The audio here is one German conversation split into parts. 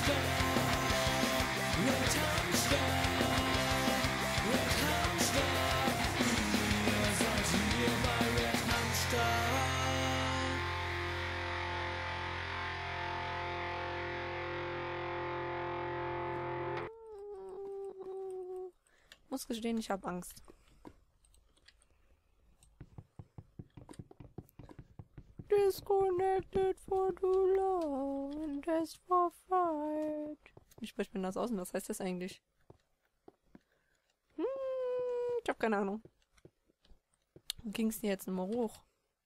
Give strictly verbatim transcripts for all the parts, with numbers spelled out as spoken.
Ich muss gestehen, ich habe Angst. Disconnected for too long and test for fight. Wie spricht man das aus und was heißt das eigentlich? Hm, ich hab keine Ahnung. Wo ging's denn jetzt nochmal hoch?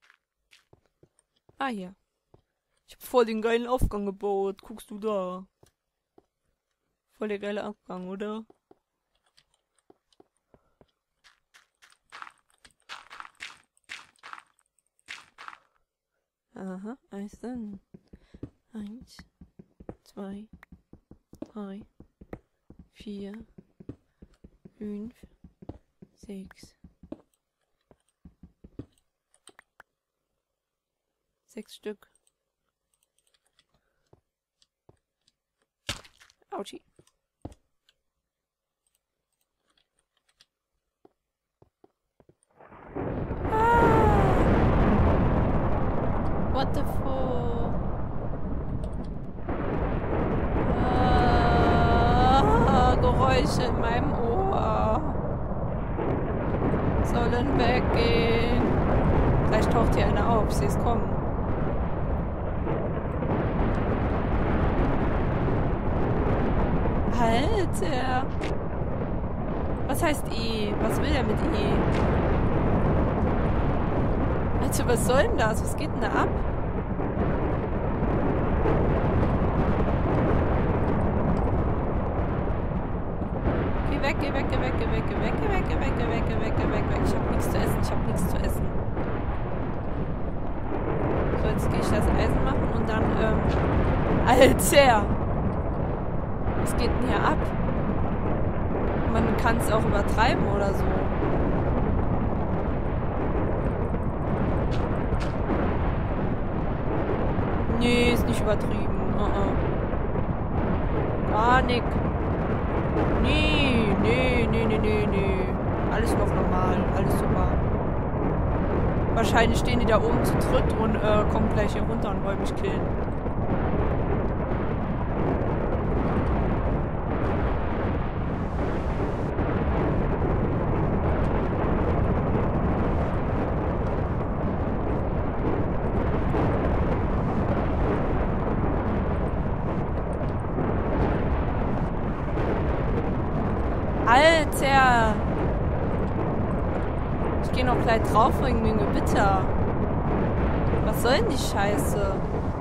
Ah, hier. Ich hab voll den geilen Aufgang gebaut. Guckst du da? Voll der geile Aufgang, oder? Aha, eins dann. Eins, zwei, drei, vier, fünf, sechs. Sechs Stück. Autschi. What the fuck? Ah, Geräusche in meinem Ohr. Sollen weggehen. Vielleicht taucht hier einer auf. Ich sehe es kommen. Alter. Was heißt E? Was will er mit E? Alter, was soll denn das? Was geht denn da ab? Geh weg, geh weg, geh weg, geh weg, geh weg, geh weg, geh weg, geh weg, geh weg, geh weg, weg. Ich hab nichts zu essen, ich hab nichts zu essen. So, jetzt gehe ich das Eisen machen und dann, ähm... Alter! Was geht denn hier ab? Man kann es auch übertreiben oder so. Nee, ist nicht übertrieben. Uh -uh. Gar nicht. Nee, nee, nee, nee, nee, nee. Alles noch normal. Alles super. Wahrscheinlich stehen die da oben zu dritt und äh, kommen gleich hier runter und wollen mich killen. Alter! Ich gehe noch gleich drauf wegen dem Gewitter. Was soll denn die Scheiße?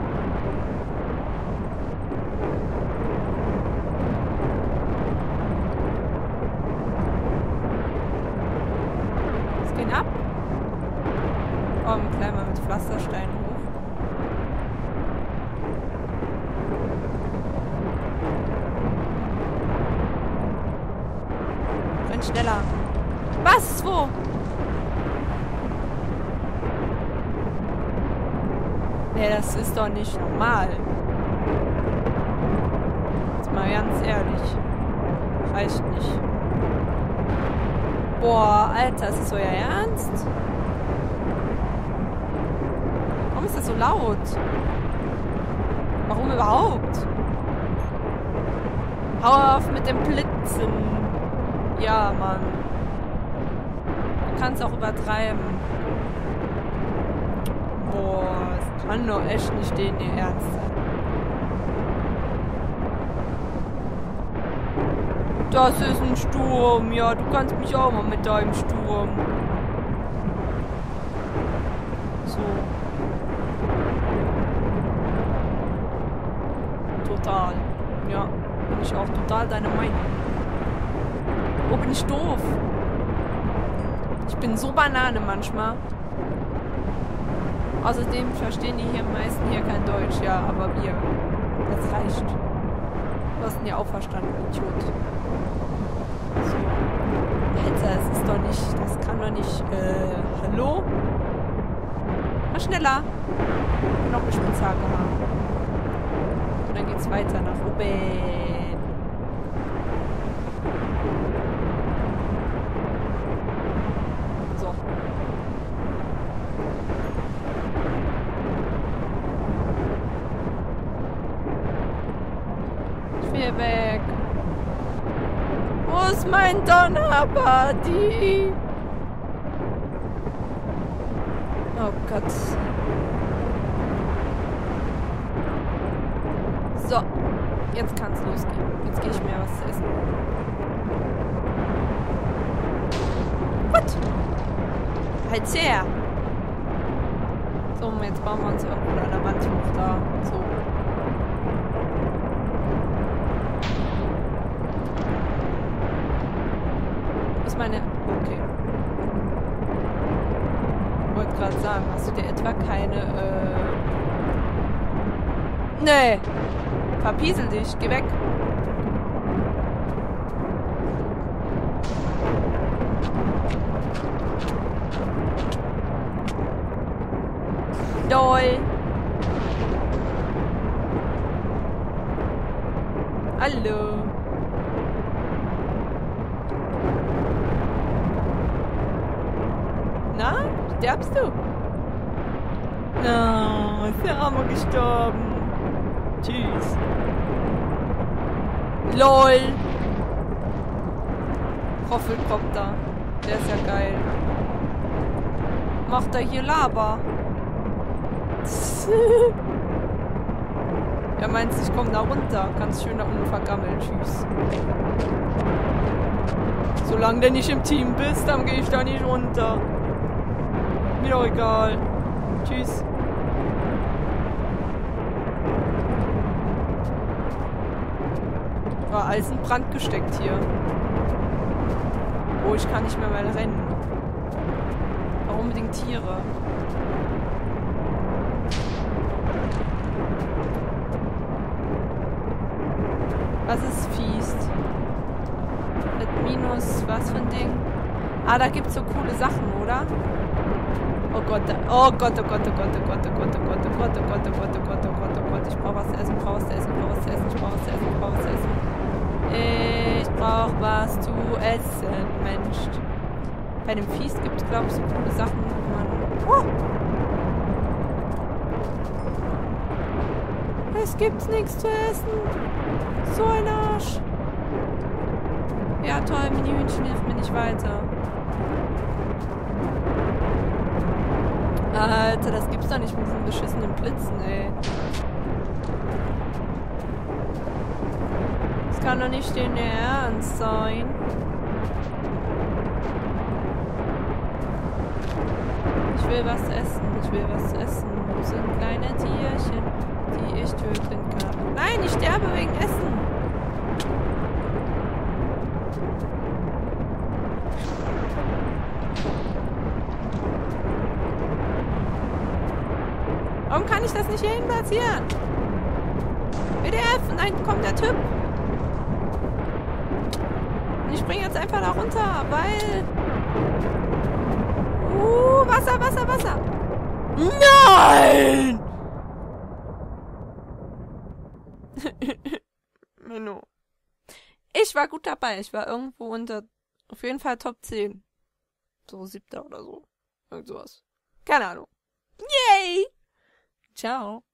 Was geht ab? Komm, gleich mal mit Pflasterstein hoch. Schneller. Was? Wo? Nee, das ist doch nicht normal. Jetzt mal ganz ehrlich. Reicht nicht. Boah, Alter, ist das euer Ernst? Warum ist das so laut? Warum überhaupt? Hau auf mit dem Blitzen. Ja, Mann. Du kannst auch übertreiben. Boah, das kann doch echt nicht denen ihr Ernst sein. Das ist ein Sturm. Ja, du kannst mich auch mal mit deinem Sturm. So. Total. Ja, bin ich auch total deiner Meinung. Oh, bin ich doof. Ich bin so Banane manchmal. Außerdem verstehen die hier meisten hier kein Deutsch. Ja, aber wir. Das reicht. Du hast ihn ja auch verstanden, Idiot. So. Alter, es ist doch nicht... Das kann doch nicht... Äh, hallo? Mal schneller. Ich will noch eine Spitzhacke haben. dann geht's weiter nach oben. So. Ich will weg. Wo ist mein Donnerbuddy? Oh Gott. So. Jetzt kann's losgehen. Jetzt gehe ich mir was zu essen. Gut. Halt's her. So, jetzt bauen wir uns irgendwo an der Wand hoch da. So. Wo ist meine... Okay. Ich wollte gerade sagen, hast du dir etwa keine, äh... Nee! Verpiesel dich, geh weg! Doll! Hallo! Na? Stirbst du? No, ist der Arme gestorben. Tschüss. LOL. Roffelkopter. Der ist ja geil. Macht er hier Lava? Er meint, ich komme da runter. Ganz schön da unten vergammeln. Tschüss. Solange du nicht im Team bist, dann gehe ich da nicht runter. Mir doch egal. Tschüss. War alles in Brand gesteckt hier. Oh, ich kann nicht mehr mal rennen. Warum unbedingt Tiere? Was ist Feast? Mit Minus, was für ein Ding? Ah, da gibt's so coole Sachen, oder? Oh Gott, oh Gott, oh Gott, oh Gott, oh Gott, oh Gott, oh Gott, oh Gott, oh Gott, oh Gott, oh Gott, oh Gott, oh Gott, ich brauch was zu essen, ich brauch was zu essen, ich brauch was zu essen, ich brauch was zu essen, ich brauch was zu essen. Ich brauch was zu essen, Mensch. Bei dem Feast gibt es, glaube ich, so coole Sachen, wo man... Oh! Es gibt nichts zu essen. So ein Arsch. Ja, toll, Mini-Hühnchen hilft mir nicht weiter. Alter, das gibt's doch nicht mit diesen beschissenen Blitzen, ey. Das kann doch nicht den Ernst sein. Ich will was essen, ich will was essen. Wo sind kleine Tierchen, die ich töten kann? Nein, ich sterbe wegen Essen. Warum kann ich das nicht hier hin platzieren? W D F, und da hinten kommt der Typ. Und ich springe jetzt einfach da runter, weil... Uh, Wasser, Wasser, Wasser. Nein! Menno. Ich war gut dabei. Ich war irgendwo unter... Auf jeden Fall Top zehn. So siebter oder so. Irgend sowas. Keine Ahnung. Yay! Ciao.